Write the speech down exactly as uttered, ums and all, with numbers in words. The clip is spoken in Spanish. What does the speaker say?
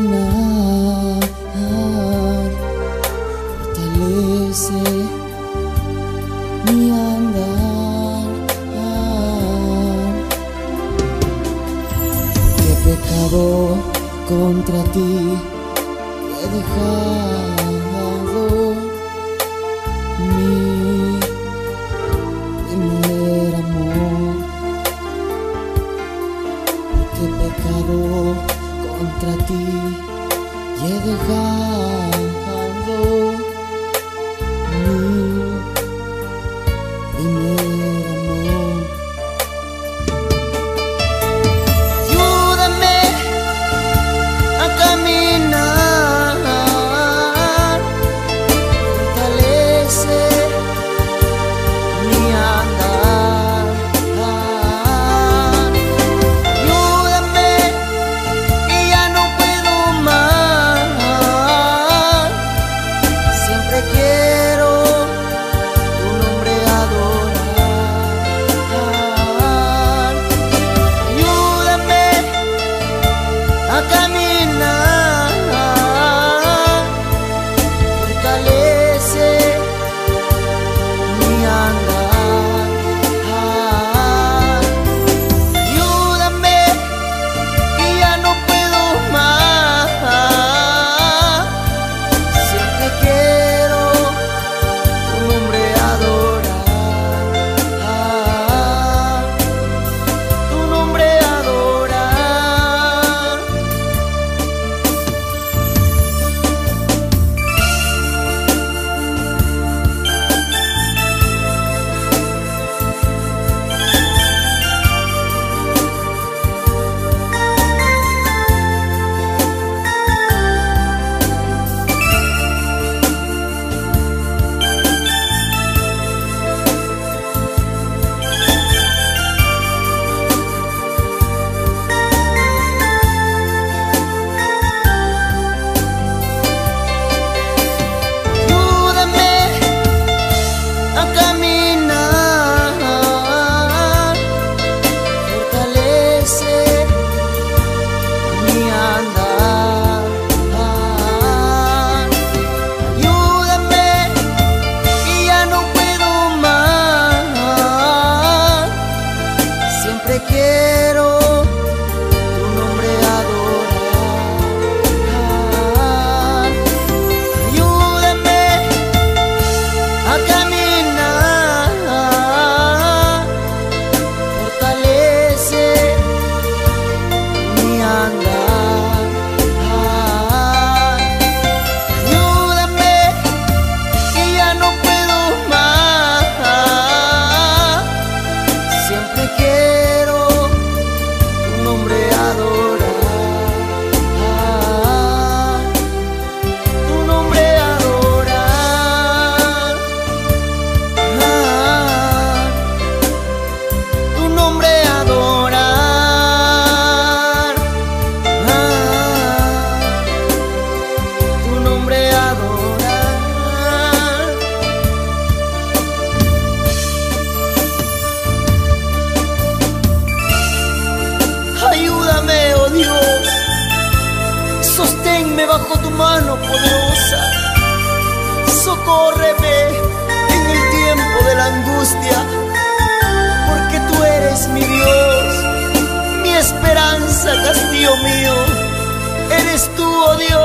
caminar fortalece mi andar. Qué pecado contra ti he dejado, mi primer amor. Qué pecado contra ti y he dejado mi primer amor. Ayúdame a caminar, fortalece mi andar. Ayúdame y ya no puedo más, siempre quiero tu nombre adorar. Ayúdame a caminar, fortalece mi andar. Ayúdame y ya no puedo más, siempre quiero tu nombre adorar, tu nombre adorar. Ayúdame a caminar, fortalece mi andar. Ayúdame y ya no puedo más, siempre quiero tu nombre adorar. Ayúdame a caminar, fortalece mi andar. Ayúdame y ya no puedo más, siempre quiero tu nombre adorar, tu nombre adorar, tu nombre adorar, tu nombre adorar. Ayúdame, oh Dios, sosténme bajo tu mano poderosa, socórreme en el tiempo de la angustia, porque tú eres mi Dios, mi esperanza, castillo mío, eres tú, oh Dios.